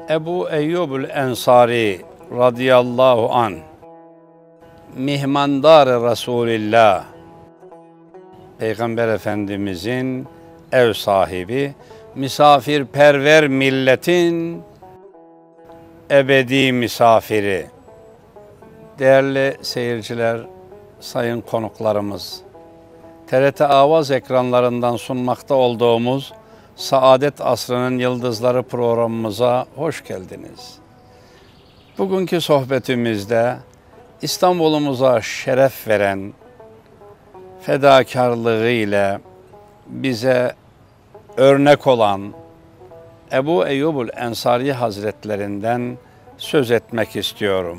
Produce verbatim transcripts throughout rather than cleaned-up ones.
Ebu Eyyubul Ensari radıyallahu an mihmandar Resulillah, Peygamber Efendimizin ev sahibi, misafirperver milletin ebedi misafiri. Değerli seyirciler, sayın konuklarımız, T R T Avaz ekranlarından sunmakta olduğumuz Saadet Asrı'nın Yıldızları programımıza hoş geldiniz. Bugünkü sohbetimizde İstanbul'umuza şeref veren fedakarlığı ile bize örnek olan Ebu Eyyubul Ensari Hazretlerinden söz etmek istiyorum.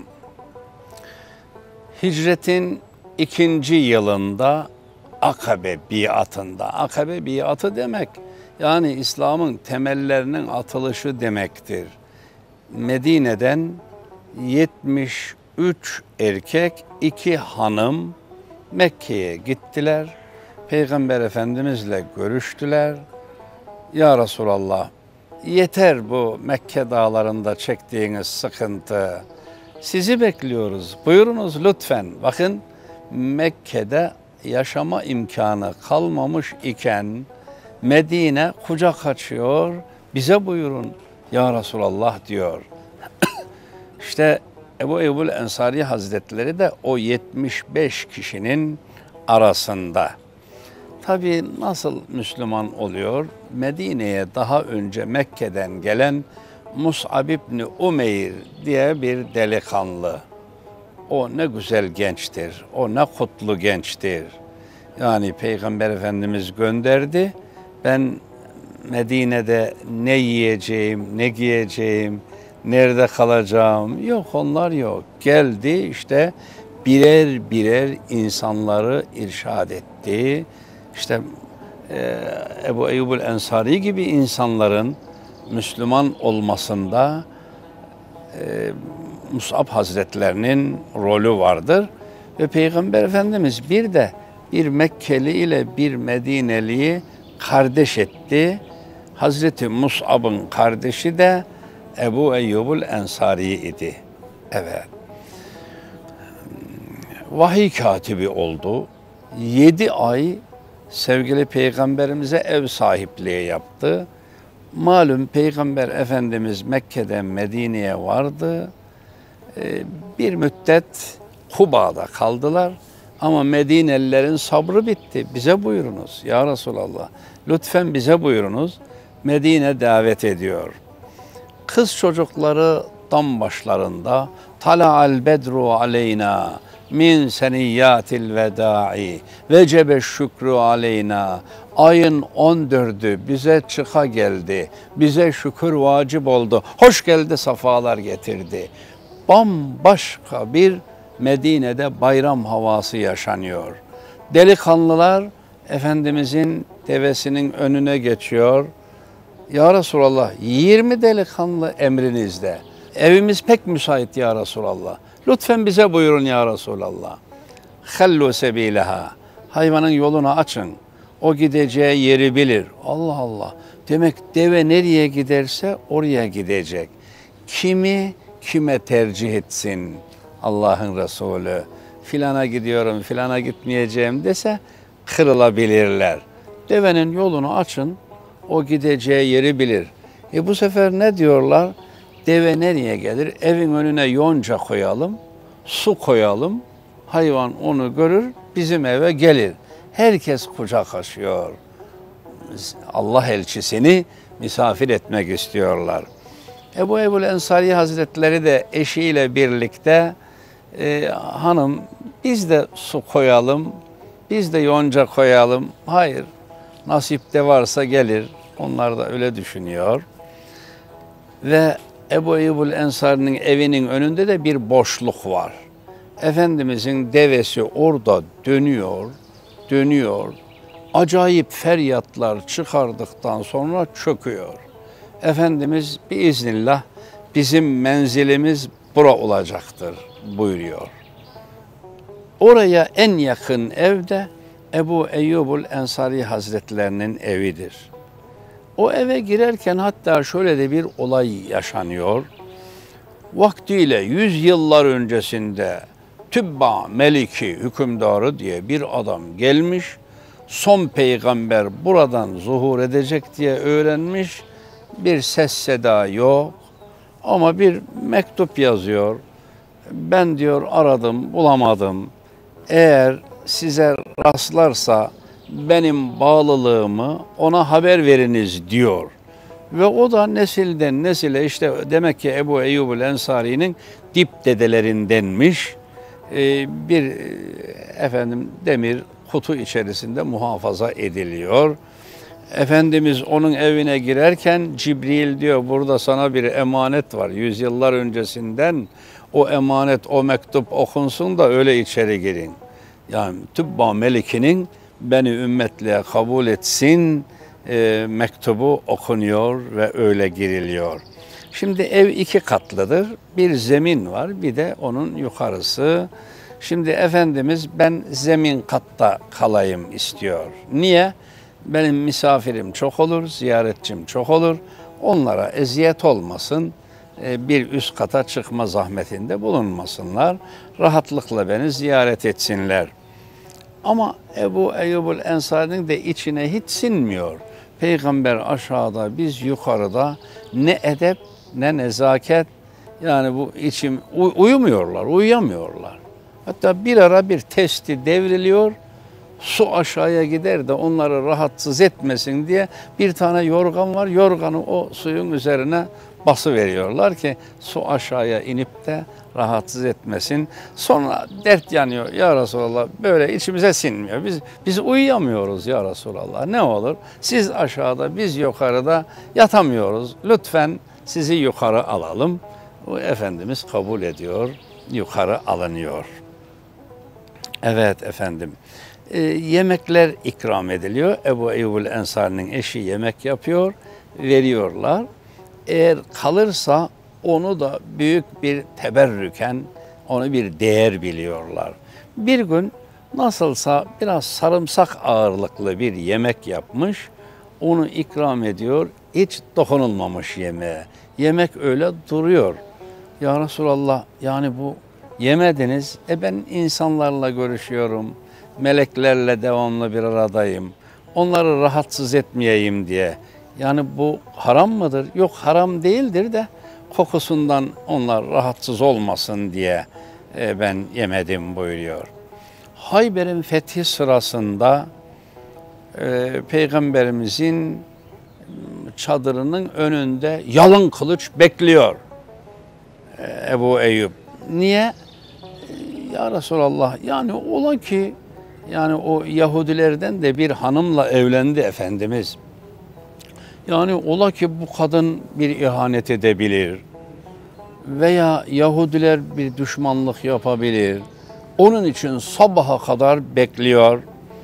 Hicretin ikinci yılında Akabe biatında, Akabe biatı demek yani İslam'ın temellerinin atılışı demektir. Medine'den yetmiş üç erkek, iki hanım Mekke'ye gittiler. Peygamber Efendimizle görüştüler. Ya Resulallah, yeter bu Mekke dağlarında çektiğiniz sıkıntı. Sizi bekliyoruz. Buyurunuz lütfen. Bakın, Mekke'de yaşama imkanı kalmamış iken Medine kucak açıyor. Bize buyurun ya Resulallah diyor. İşte Ebu Eyyubul Ensari Hazretleri de o yetmiş beş kişinin arasında. Tabii nasıl Müslüman oluyor? Medine'ye daha önce Mekke'den gelen Mus'ab ibn Umeyr diye bir delikanlı. O ne güzel gençtir, o ne kutlu gençtir. Yani Peygamber Efendimiz gönderdi. Ben Medine'de ne yiyeceğim, ne giyeceğim, nerede kalacağım? Yok, onlar yok. Geldi işte birer birer insanları irşad etti. İşte e, Ebu Eyyubul Ensari gibi insanların Müslüman olmasında e, Mus'ab Hazretlerinin rolü vardır. Ve Peygamber Efendimiz bir de bir Mekkeli ile bir Medineli'yi kardeş etti. Hazreti Mus'ab'ın kardeşi de Ebu Eyyubul Ensari idi. Evet. Vahiy katibi oldu. Yedi ay sevgili Peygamberimize ev sahipliği yaptı. Malum Peygamber Efendimiz Mekke'den Medine'ye vardı. Bir müddet Kuba'da kaldılar. Ama Medinelilerin sabrı bitti. Bize buyurunuz ya Resulallah. Lütfen bize buyurunuz. Medine davet ediyor. Kız çocukları dam başlarında tala'al bedru aleyna min seniyyatil veda'i vecebe şükrü aleyna. Ayın on dördü bize çıka geldi. Bize şükür vacip oldu. Hoş geldi, safalar getirdi. Bambaşka bir Medine'de bayram havası yaşanıyor. Delikanlılar Efendimizin devesinin önüne geçiyor. Ya Resulallah, yirmi delikanlı emrinizde. Evimiz pek müsait ya Resulallah. Lütfen bize buyurun ya Resulallah. Hallu sebileha. Hayvanın yolunu açın. O gideceği yeri bilir. Allah Allah. Demek deve nereye giderse oraya gidecek. Kimi kime tercih etsin Allah'ın Resulü? Filana gidiyorum, filana gitmeyeceğim dese kırılabilirler. Devenin yolunu açın. O gideceği yeri bilir. E bu sefer ne diyorlar? Deve nereye gelir? Evin önüne yonca koyalım, su koyalım. Hayvan onu görür, bizim eve gelir. Herkes kucak açıyor. Allah elçisini misafir etmek istiyorlar. Ebu Eyyubul Ensari Hazretleri de eşiyle birlikte e, hanım biz de su koyalım, biz de yonca koyalım. Hayır, nasipte varsa gelir. Onlar da öyle düşünüyor. Ve Ebu Eyyubul Ensari'nin evinin önünde de bir boşluk var. Efendimizin devesi orada dönüyor, dönüyor. Acayip feryatlar çıkardıktan sonra çöküyor. Efendimiz biiznillah bizim menzilimiz bura olacaktır buyuruyor. Oraya en yakın ev de Ebu Eyyubul Ensari Hazretlerinin evidir. O eve girerken hatta şöyle de bir olay yaşanıyor. Vaktiyle yüz yıllar öncesinde Tübba Meliki hükümdarı diye bir adam gelmiş. Son peygamber buradan zuhur edecek diye öğrenmiş. Bir ses seda yok ama bir mektup yazıyor. Ben diyor aradım bulamadım. Eğer size rastlarsa benim bağlılığımı ona haber veriniz diyor. Ve o da nesilden nesile işte demek ki Ebu Eyyub el-Ensari'nin dip dedelerindenmiş. Ee, bir efendim demir kutu içerisinde muhafaza ediliyor. Efendimiz onun evine girerken Cibril diyor burada sana bir emanet var. Yüzyıllar öncesinden o emanet, o mektup okunsun da öyle içeri girin. Yani Tübba Melikinin beni ümmetliğe kabul etsin e, mektubu okunuyor ve öyle giriliyor. Şimdi ev iki katlıdır. Bir zemin var, bir de onun yukarısı. Şimdi Efendimiz ben zemin katta kalayım istiyor. Niye? Benim misafirim çok olur, ziyaretçim çok olur. Onlara eziyet olmasın, bir üst kata çıkma zahmetinde bulunmasınlar. Rahatlıkla beni ziyaret etsinler. Ama Ebu Eyyubul Ensari'nin de içine hiç sinmiyor. Peygamber aşağıda, biz yukarıda, ne edep ne nezaket. Yani bu içim uyumuyorlar, uyuyamıyorlar. Hatta bir ara bir testi devriliyor. Su aşağıya gider de onları rahatsız etmesin diye bir tane yorgan var. Yorganı o suyun üzerine bası veriyorlar ki su aşağıya inip de rahatsız etmesin. Sonra dert yanıyor ya Resulallah, böyle içimize sinmiyor. Biz biz uyuyamıyoruz ya Resulallah. Ne olur siz aşağıda biz yukarıda yatamıyoruz. Lütfen sizi yukarı alalım. O Efendimiz kabul ediyor. Yukarı alınıyor. Evet efendim. E, yemekler ikram ediliyor. Ebu Eyyubul Ensari'nin eşi yemek yapıyor, veriyorlar. Eğer kalırsa onu da büyük bir teberrüken, onu bir değer biliyorlar. Bir gün nasılsa biraz sarımsak ağırlıklı bir yemek yapmış, onu ikram ediyor, hiç dokunulmamış yemeğe. Yemek öyle duruyor. Ya Resulallah, yani bu yemediniz, e ben insanlarla görüşüyorum, meleklerle devamlı bir aradayım. Onları rahatsız etmeyeyim diye. Yani bu haram mıdır? Yok, haram değildir de kokusundan onlar rahatsız olmasın diye e, ben yemedim buyuruyor. Hayber'in fethi sırasında e, Peygamberimizin çadırının önünde yalın kılıç bekliyor e, Ebu Eyyub. Niye? Ya Resulallah, yani ola ki yani o Yahudilerden de bir hanımla evlendi Efendimiz. Yani ola ki bu kadın bir ihanet edebilir veya Yahudiler bir düşmanlık yapabilir. Onun için sabaha kadar bekliyor.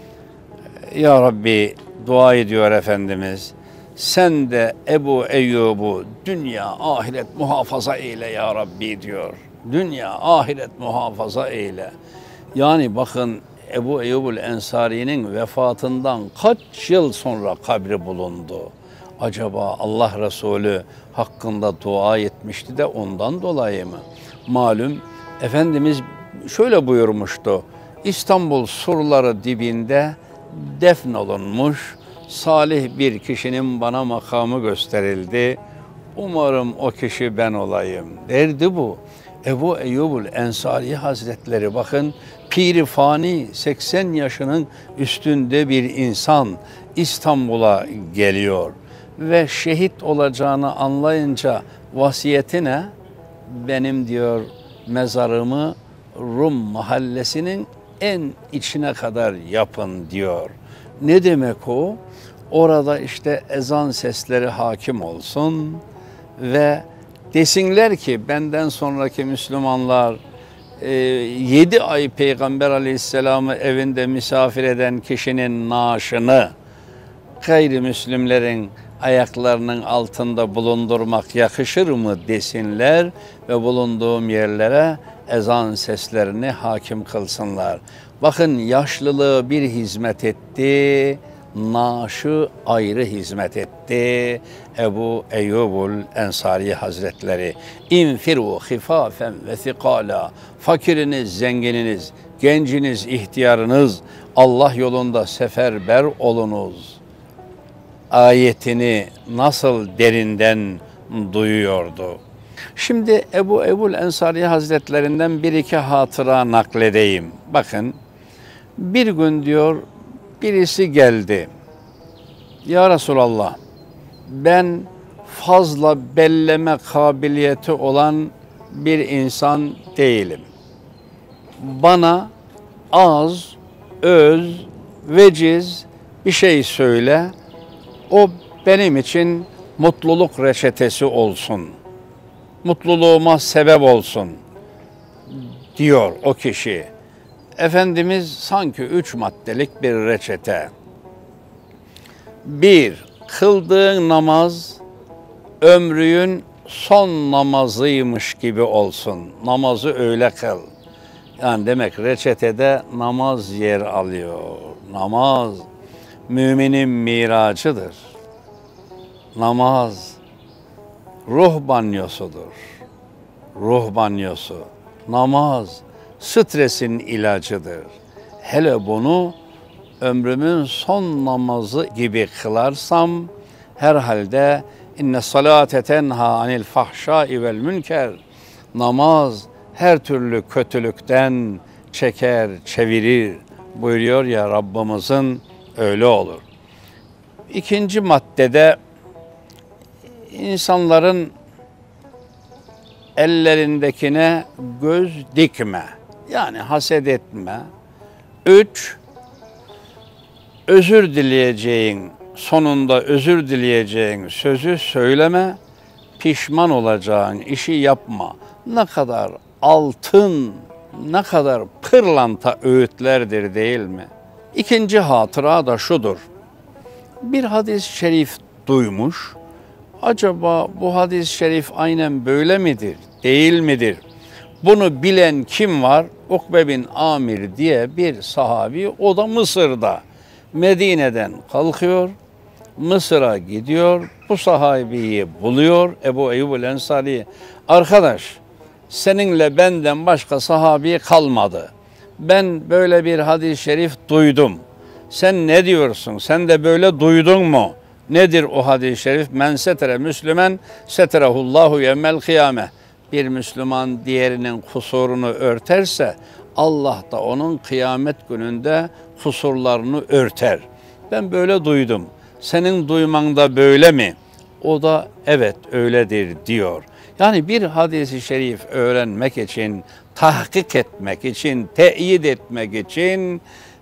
Ya Rabbi dua ediyor Efendimiz. Sen de Ebu Eyyub'u dünya ahiret muhafaza eyle ya Rabbi diyor. Dünya ahiret muhafaza eyle. Yani bakın Ebu Eyyubul Ensari'nin vefatından kaç yıl sonra kabri bulundu. Acaba Allah Resulü hakkında dua etmişti de ondan dolayı mı? Malum Efendimiz şöyle buyurmuştu. İstanbul surları dibinde defnolunmuş salih bir kişinin bana makamı gösterildi. Umarım o kişi ben olayım derdi bu. Ebu Eyyubul Ensari Hazretleri bakın, piri fani seksen yaşının üstünde bir insan İstanbul'a geliyor ve şehit olacağını anlayınca vasiyetine benim diyor mezarımı Rum mahallesinin en içine kadar yapın diyor. Ne demek o? Orada işte ezan sesleri hakim olsun ve desinler ki benden sonraki Müslümanlar e, yedi ay Peygamber Aleyhisselam'ı evinde misafir eden kişinin naaşını gayrimüslimlerin ayaklarının altında bulundurmak yakışır mı desinler ve bulunduğum yerlere ezan seslerini hakim kılsınlar. Bakın yaşlılığı bir hizmet etti, naaşı ayrı hizmet etti. Ebu Eyyubul Ensari Hazretleri. İnfiru hifafen ve thikala. Fakiriniz, zengininiz, genciniz, ihtiyarınız, Allah yolunda seferber olunuz ayetini nasıl derinden duyuyordu. Şimdi Ebu Eyyubul Ensari Hazretlerinden bir iki hatıra nakledeyim. Bakın, bir gün diyor birisi geldi. Ya Resulallah, ben fazla belleme kabiliyeti olan bir insan değilim. Bana az, öz, veciz bir şey söyle. O benim için mutluluk reçetesi olsun. Mutluluğuma sebep olsun diyor o kişi. Efendimiz sanki üç maddelik bir reçete. Bir, kıldığın namaz ömrünün son namazıymış gibi olsun. Namazı öyle kıl. Yani demek reçetede namaz yer alıyor. Namaz müminin miracıdır. Namaz ruh banyosudur. Ruh banyosu. Namaz stresin ilacıdır. Hele bunu ömrümün son namazı gibi kılarsam herhalde inne salate tenha anil fahşai vel münker. Namaz her türlü kötülükten çeker, çevirir buyuruyor ya Rabbimizin, öyle olur. İkinci maddede insanların ellerindekine göz dikme. Yani haset etme. Üç, özür dileyeceğin, sonunda özür dileyeceğin sözü söyleme, pişman olacağın işi yapma. Ne kadar altın, ne kadar pırlanta öğütlerdir değil mi? İkinci hatıra da şudur. Bir hadis-i şerif duymuş. Acaba bu hadis-i şerif aynen böyle midir, değil midir? Bunu bilen kim var? Ukbe bin Amir diye bir sahabi, o da Mısır'da. Medine'den kalkıyor, Mısır'a gidiyor, bu sahabiyi buluyor, Ebu Eyyubul Ensari. Arkadaş, seninle benden başka sahabi kalmadı. Ben böyle bir hadis-i şerif duydum. Sen ne diyorsun? Sen de böyle duydun mu? Nedir o hadis-i şerif? Men setere Müslümen seterehullahu yevmel kıyame. Bir Müslüman diğerinin kusurunu örterse Allah da onun kıyamet gününde kusurlarını örter. Ben böyle duydum. Senin duyman da böyle mi? O da evet öyledir diyor. Yani bir hadis-i şerif öğrenmek için, tahkik etmek için, teyit etmek için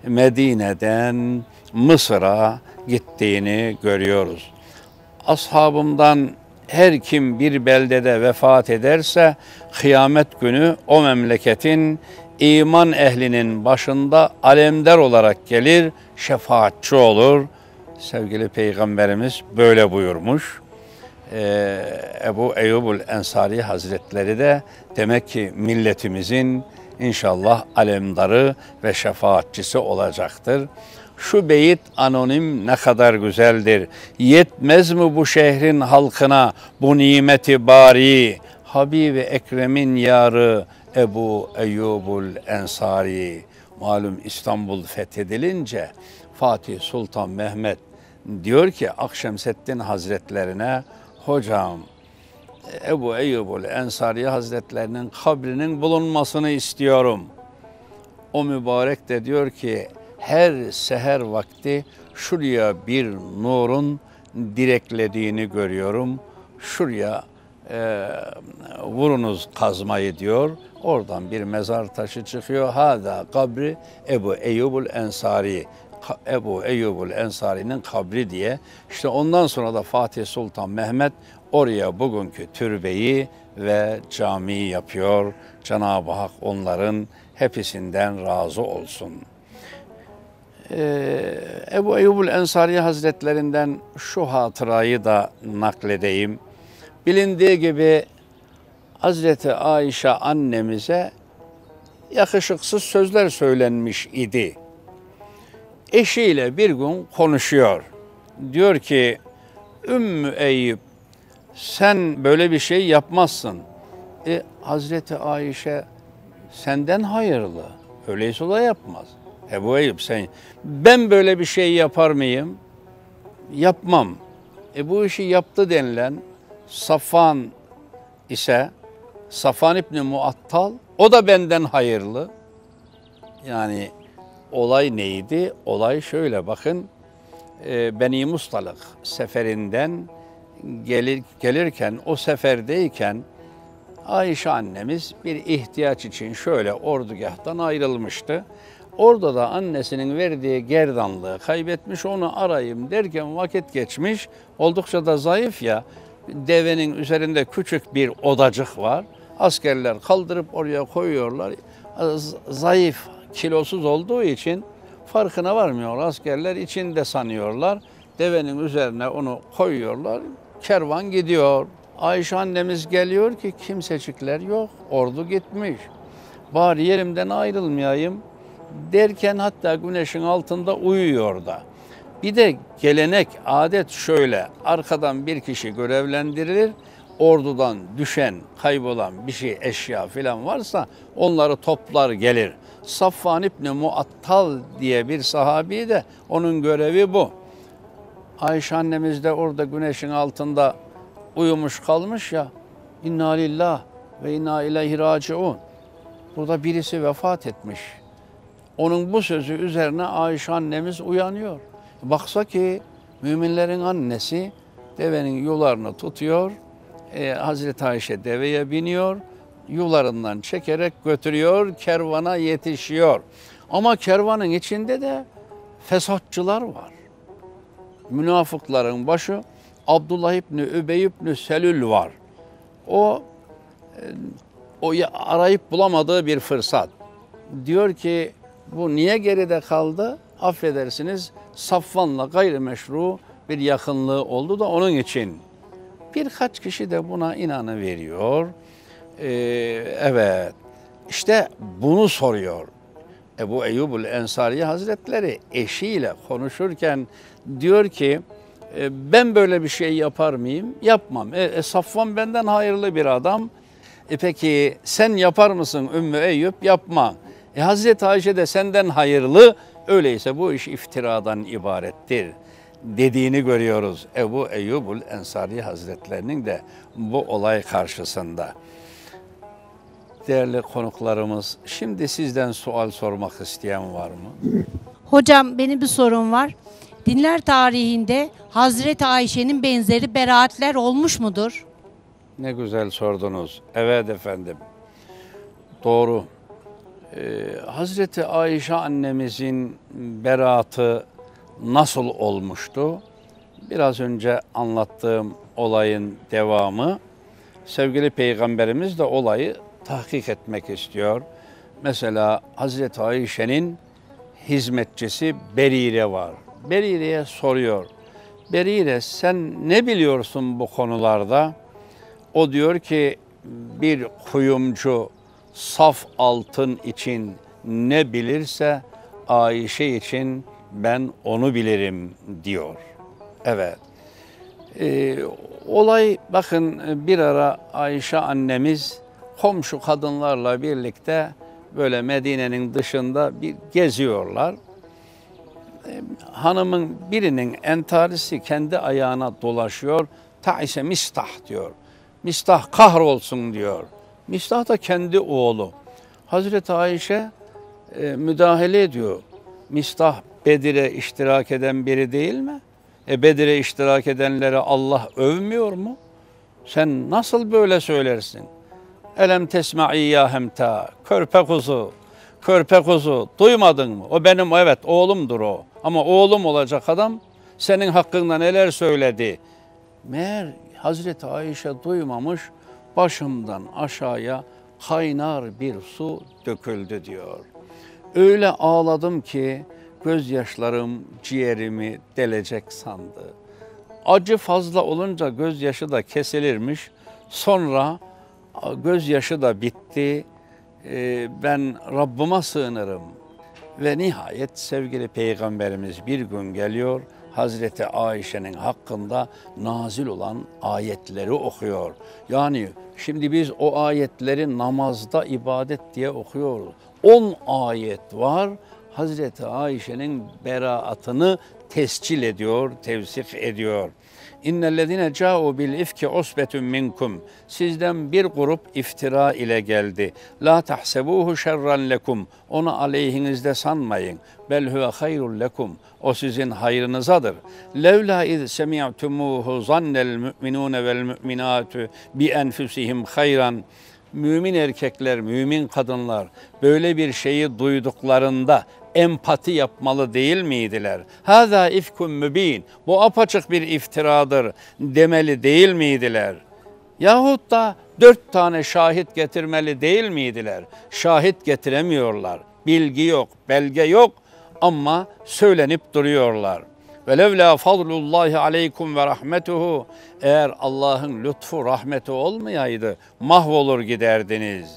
Medine'den Mısır'a gittiğini görüyoruz. Ashabımdan her kim bir beldede vefat ederse kıyamet günü o memleketin iman ehlinin başında alemdar olarak gelir, şefaatçi olur. Sevgili Peygamberimiz böyle buyurmuş. Ee, Ebu Eyyubul Ensari Hazretleri de demek ki milletimizin inşallah alemdarı ve şefaatçisi olacaktır. Şu beyit anonim ne kadar güzeldir. Yetmez mi bu şehrin halkına bu nimeti bari? Habibi Ekrem'in yarı Ebu Eyyubul Ensari. Malum İstanbul fethedilince Fatih Sultan Mehmet diyor ki Akşemseddin Hazretlerine, hocam Ebu Eyyubul Ensari Hazretlerinin kabrinin bulunmasını istiyorum. O mübarek de diyor ki her seher vakti şuraya bir nurun direklediğini görüyorum. Şuraya e, vurunuz kazmayı diyor. Oradan bir mezar taşı çıkıyor. Hâdâ kabri Ebu Eyyubul Ensari. Ebu Eyyubul Ensari'nin kabri diye. İşte ondan sonra da Fatih Sultan Mehmet oraya bugünkü türbeyi ve camiyi yapıyor. Cenab-ı Hak onların hepsinden razı olsun. Ee, Ebu Eyyubul Ensari Hazretlerinden şu hatırayı da nakledeyim. Bilindiği gibi Hazreti Ayşe annemize yakışıksız sözler söylenmiş idi. Eşiyle bir gün konuşuyor. Diyor ki, Ümmü Eyüp, sen böyle bir şey yapmazsın. E, Hazreti Ayşe senden hayırlı. Öyleyse o da yapmaz. Ebu Eyüp sen, ben böyle bir şey yapar mıyım? Yapmam. E bu işi yaptı denilen Safvan ise, Safvan İbni Muattal, o da benden hayırlı. Yani olay neydi? Olay şöyle bakın, e, Beni Mustalık seferinden gelir, gelirken, o seferdeyken Ayşe annemiz bir ihtiyaç için şöyle ordugahtan ayrılmıştı. Orada da annesinin verdiği gerdanlığı kaybetmiş, onu arayayım derken vakit geçmiş. Oldukça da zayıf ya, devenin üzerinde küçük bir odacık var. Askerler kaldırıp oraya koyuyorlar. Zayıf, kilosuz olduğu için farkına varmıyor askerler, içinde sanıyorlar. Devenin üzerine onu koyuyorlar, kervan gidiyor. Ayşe annemiz geliyor ki kimsecikler yok, ordu gitmiş. Bari yerimden ayrılmayayım derken hatta güneşin altında uyuyor da. Bir de gelenek, adet şöyle, arkadan bir kişi görevlendirilir, ordudan düşen, kaybolan bir şey, eşya filan varsa onları toplar gelir. Safvan İbni Muattal diye bir sahabi de onun görevi bu. Ayşe annemiz de orada güneşin altında uyumuş kalmış ya, İnna lillah ve inna ileyhi raciun. Burada birisi vefat etmiş. Onun bu sözü üzerine Ayşe annemiz uyanıyor. Baksa ki müminlerin annesi devenin yularını tutuyor. Ee, Hazreti Ayşe deveye biniyor. Yularından çekerek götürüyor. Kervana yetişiyor. Ama kervanın içinde de fesatçılar var. Münafıkların başı Abdullah İbni Übey İbni Selül var. O, o arayıp bulamadığı bir fırsat. Diyor ki, bu niye geride kaldı? Affedersiniz, Safvan'la gayrimeşru bir yakınlığı oldu da onun için. Birkaç kişi de buna inanıveriyor. Ee, evet, işte bunu soruyor. Ebu Eyyubul Ensari Hazretleri eşiyle konuşurken diyor ki, e, ben böyle bir şey yapar mıyım? Yapmam. E, e, Safvan benden hayırlı bir adam. E peki sen yapar mısın Ümmü Eyüp? Yapma. E, Hazreti Ayşe de senden hayırlı, öyleyse bu iş iftiradan ibarettir dediğini görüyoruz Ebu Eyyubul Ensari Hazretlerinin de bu olay karşısında. Değerli konuklarımız, şimdi sizden sual sormak isteyen var mı? Hocam benim bir sorum var. Dinler tarihinde Hazreti Ayşe'nin benzeri beraatler olmuş mudur? Ne güzel sordunuz. Evet efendim. Doğru. Ee, Hazreti Ayşe annemizin beraatı nasıl olmuştu? Biraz önce anlattığım olayın devamı. Sevgili Peygamberimiz de olayı tahkik etmek istiyor. Mesela Hazreti Ayşe'nin hizmetçisi Berire var. Berire'ye soruyor. Berire, sen ne biliyorsun bu konularda? O diyor ki, bir kuyumcu saf altın için ne bilirse Ayşe için ben onu bilirim diyor. Evet. Ee, olay bakın, bir ara Ayşe annemiz komşu kadınlarla birlikte böyle Medine'nin dışında bir geziyorlar. Ee, hanımın birinin entarisi kendi ayağına dolaşıyor. Ta'ise Mistah diyor. Mistah kahrolsun diyor. Mistah da kendi oğlu. Hazreti Ayşe e, müdahale ediyor. Mistah Bedir'e iştirak eden biri değil mi? E Bedir'e iştirak edenleri Allah övmüyor mu? Sen nasıl böyle söylersin? Elem tesma'i ya hemta, körpe kuzu, körpe kuzu, duymadın mı? O benim, evet oğlumdur o. Ama oğlum olacak adam senin hakkında neler söyledi? Meğer Hazreti Ayşe duymamış, başımdan aşağıya kaynar bir su döküldü diyor. Öyle ağladım ki gözyaşlarım ciğerimi delecek sandı. Acı fazla olunca gözyaşı da kesilirmiş. Sonra gözyaşı da bitti. Ben Rabbime sığınırım Ve nihayet sevgili Peygamberimiz bir gün geliyor, Hazreti Ayşe'nin hakkında nazil olan ayetleri okuyor. Yani şimdi biz o ayetleri namazda ibadet diye okuyoruz. On ayet var, Hazreti Ayşe'nin beraatını tescil ediyor, tevsik ediyor. İnnellezine ca'u bil ifki usbetun minkum. Sizden bir grup iftira ile geldi. La tahsebuhu şerran lekum. Onu aleyhinizde sanmayın. Bel huve hayrun lekum. O sizin hayrınızadır. Levla iz semi'tumuhu zannel mu'minune vel mu'minatu bi enfusihim hayran. Mümin erkekler, mümin kadınlar böyle bir şeyi duyduklarında empati yapmalı değil miydiler? Hâzâ ifkun mübîn. Bu apaçık bir iftiradır demeli değil miydiler? Yahut da dört tane şahit getirmeli değil miydiler? Şahit getiremiyorlar. Bilgi yok, belge yok ama söylenip duruyorlar. Velevlâ fadlullahi aleykum ve rahmetuhu. Eğer Allah'ın lütfu, rahmeti olmayaydı mahvolur giderdiniz.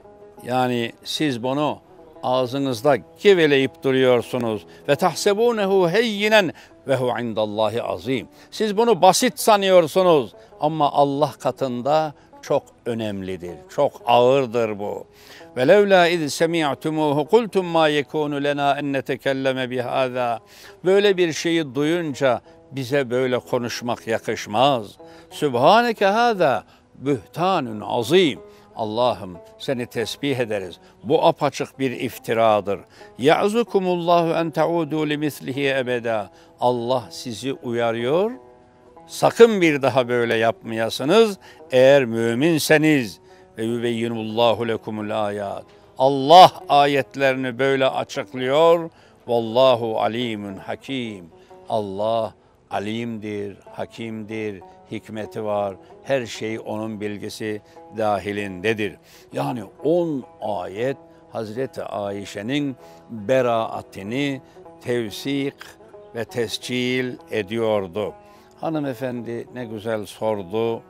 Yani siz bunu ağzınızda geveleyip duruyorsunuz. Ve tahsebunehu heyyinen ve hu indallahi azim. Siz bunu basit sanıyorsunuz ama Allah katında çok önemlidir. Çok ağırdır bu. Ve levla iz semi'tumuhu kultum ma yekunu lena en netekelleme bihâzâ. Böyle bir şeyi duyunca bize böyle konuşmak yakışmaz. Sübhaneke hâzâ bühtanun azim. Allah'ım seni tesbih ederiz. Bu apaçık bir iftiradır. Ya'zukumullahu en ta'udu limislihi ebeda. Allah sizi uyarıyor. Sakın bir daha böyle yapmayasınız eğer müminseniz. Ve yubeyyinullahu lekumul ayat. Allah ayetlerini böyle açıklıyor. Vallahu alimun hakim. Allah alimdir, hakimdir, hikmeti var. Her şey onun bilgisi dahilindedir. Yani on ayet Hazreti Ayşe'nin beraatini tevsik ve tescil ediyordu. Hanımefendi ne güzel sordu.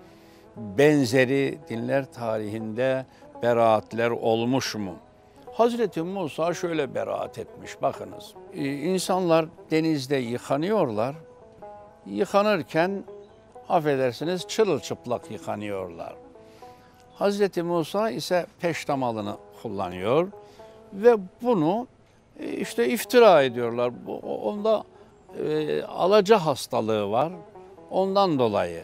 Benzeri dinler tarihinde beraatler olmuş mu? Hazreti Musa şöyle beraat etmiş, bakınız. Ee, insanlar denizde yıkanıyorlar. Yıkanırken affedersiniz çırılçıplak yıkanıyorlar. Hazreti Musa ise peştemalını kullanıyor ve bunu işte iftira ediyorlar. Onda e, alaca hastalığı var. Ondan dolayı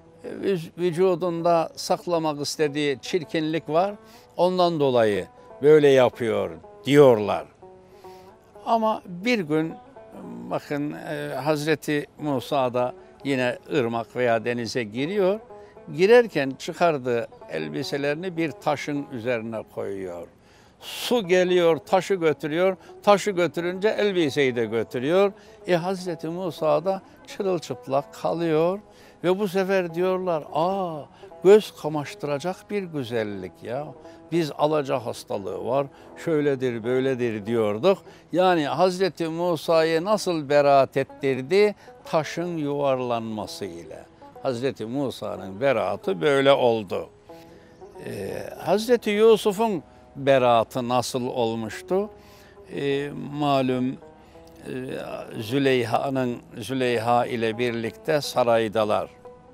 vücudunda saklamak istediği çirkinlik var. Ondan dolayı böyle yapıyor diyorlar. Ama bir gün bakın Hazreti Musa da yine ırmak veya denize giriyor. Girerken çıkardığı elbiselerini bir taşın üzerine koyuyor. Su geliyor, taşı götürüyor. Taşı götürünce elbiseyi de götürüyor. E Hazreti Musa da çırılçıplak kalıyor. Ve bu sefer diyorlar, aa göz kamaştıracak bir güzellik ya. Biz alaca hastalığı var, şöyledir böyledir diyorduk. Yani Hazreti Musa'yı nasıl beraat ettirdi? Taşın yuvarlanmasıyla. Hazreti Musa'nın beraatı böyle oldu. Ee, Hazreti Yusuf'un beraatı nasıl olmuştu? Ee, malum e, Züleyha'nın Züleyha ile birlikte saraydalar.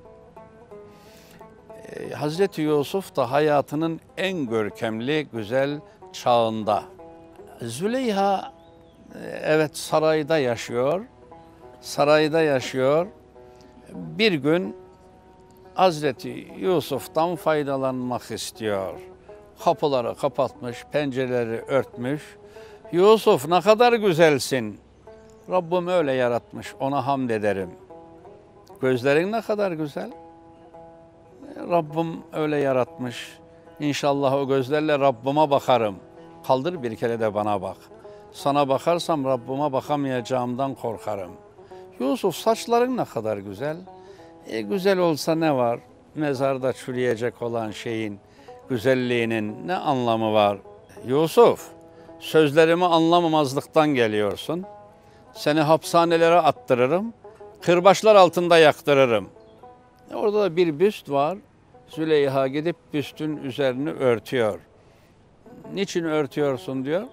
Ee, Hazreti Yusuf da hayatının en görkemli, güzel çağında. Züleyha evet sarayda yaşıyor. Sarayda yaşıyor. Bir gün Hazreti Yusuf'tan faydalanmak istiyor. Kapıları kapatmış, pencereleri örtmüş. Yusuf ne kadar güzelsin. Rabbim öyle yaratmış, ona hamd ederim. Gözlerin ne kadar güzel. Rabbim öyle yaratmış. İnşallah o gözlerle Rabbime bakarım. Kaldır bir kere de bana bak. Sana bakarsam Rabbime bakamayacağımdan korkarım. Yusuf saçların ne kadar güzel. E, güzel olsa ne var? Mezarda çürüyecek olan şeyin güzelliğinin ne anlamı var? Yusuf, sözlerimi anlamamazlıktan geliyorsun. Seni hapishanelere attırırım, kırbaçlar altında yaktırırım. E, orada da bir büst var. Züleyha gidip büstün üzerini örtüyor. Niçin örtüyorsun diyor.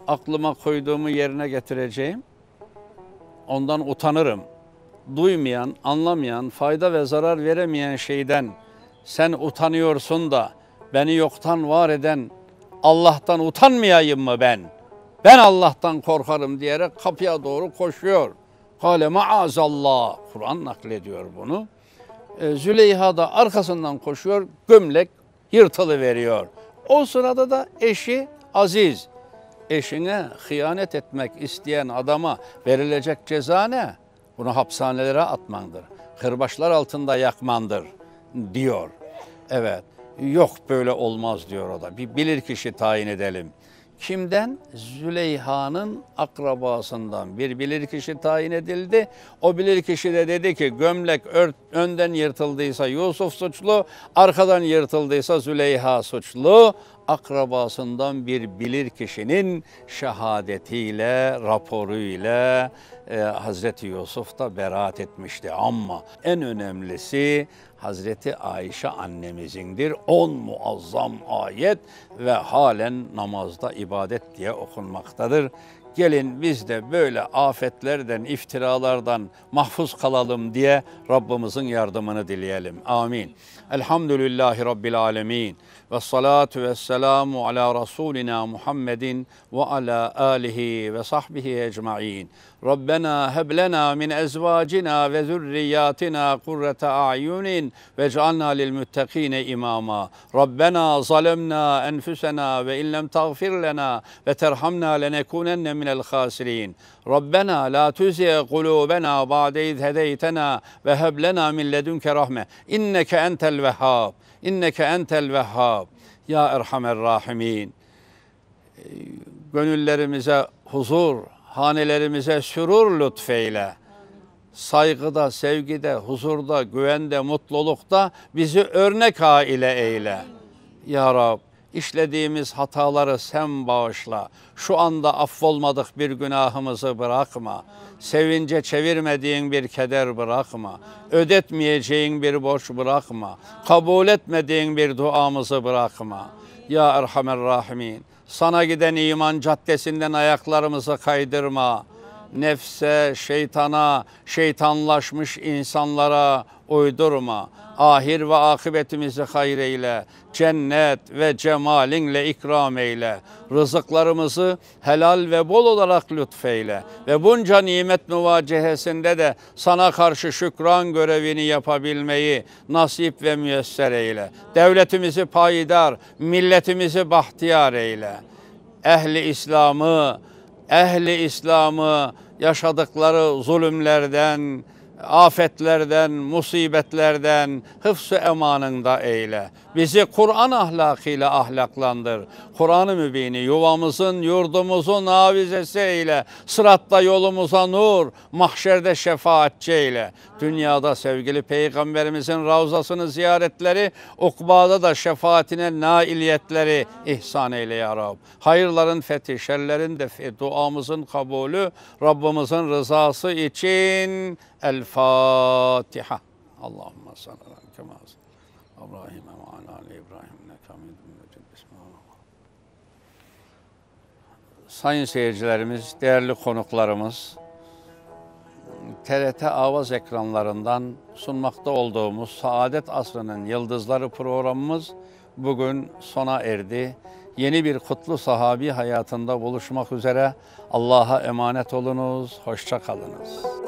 aklıma koyduğumu yerine getireceğim. Ondan utanırım. Duymayan, anlamayan, fayda ve zarar veremeyen şeyden sen utanıyorsun da beni yoktan var eden Allah'tan utanmayayım mı ben? Ben Allah'tan korkarım diyerek kapıya doğru koşuyor. Kâle maazallah. Kur'an naklediyor bunu. E, Züleyha da arkasından koşuyor, gömlek yırtılıveriyor. O sırada da eşi Aziz, eşine hıyanet etmek isteyen adama verilecek ceza ne? Bunu hapishanelere atmandır, kırbaçlar altında yakmandır diyor. Evet, yok böyle olmaz diyor o da. Bir bilirkişi tayin edelim. Kimden? Züleyha'nın akrabasından bir bilirkişi tayin edildi. O bilirkişi de dedi ki gömlek önden yırtıldıysa Yusuf suçlu, arkadan yırtıldıysa Züleyha suçlu. Akrabasından bir bilirkişinin şehadetiyle, raporuyla e, Hazreti Yusuf da beraat etmişti. Ama en önemlisi Hazreti Ayşe annemizindir. On muazzam ayet ve halen namazda ibadet diye okunmaktadır. Gelin biz de böyle afetlerden, iftiralardan mahfuz kalalım diye Rabbimizin yardımını dileyelim. Amin. Elhamdülillahi Rabbil alemin. Ve salatu ve selamu ala Resulina Muhammedin ve ala alihi ve sahbihi ecma'in. Rabbena heb lena min ezvacina ve zürriyatina kurrete a'yunin ve cealna lil muttaqine imama. Rabbena zalemna enfusena ve in lem tağfir lena ve terhamna lenekunenne minel khasirin. Rabbena la tuzigh kulubena ba'de iz hedeytena ve heb lena min ledunke rahme. İnneke entel vehhab. İnneke entel vehhab. Ya Erhamer Rahimin. Gönüllerimize huzur, hanelerimize sürur lütfeyle. Saygıda, sevgide, huzurda, güvende, mutlulukta bizi örnek aile eyle. Ya Rab, işlediğimiz hataları sen bağışla. Şu anda affolmadık bir günahımızı bırakma. Sevince çevirmediğin bir keder bırakma. Ödetmeyeceğin bir borç bırakma. Kabul etmediğin bir duamızı bırakma. Ya Erhamer Rahimin, sana giden iman caddesinden ayaklarımızı kaydırma. Nefse, şeytana, şeytanlaşmış insanlara uydurma. Ahir ve akıbetimizi hayır eyle. Cennet ve cemalinle ikram eyle. Rızıklarımızı helal ve bol olarak lütfeyle. Ve bunca nimet muvacehesinde de sana karşı şükran görevini yapabilmeyi nasip ve müyesser eyle. Devletimizi payidar, milletimizi bahtiyar eyle. Ehli İslam'ı, ehli İslam'ı yaşadıkları zulümlerden, afetlerden, musibetlerden hıfz-ı emanında eyle. Bizi Kur'an ahlakıyla ahlaklandır. Kur'an-ı Mübini yuvamızın, yurdumuzun avizesi eyle. Sıratta yolumuza nur, mahşerde şefaatçi eyle. Dünyada sevgili Peygamberimizin ravzasını ziyaretleri, ukbada da şefaatine nailiyetleri ihsan eyle ya Rab. Hayırların fethi, şerlerin defi, duamızın kabulü, Rabbimizin rızası için El Fatiha. Allahümme salli ala Muhammed İbrahim ve ala ali İbrahim inneke Hamidun Mecid. Bismillah. Sayın seyircilerimiz, değerli konuklarımız, T R T Avaz ekranlarından sunmakta olduğumuz Saadet Asrı'nın Yıldızları programımız bugün sona erdi. Yeni bir kutlu sahabi hayatında buluşmak üzere. Allah'a emanet olunuz, hoşça kalınız.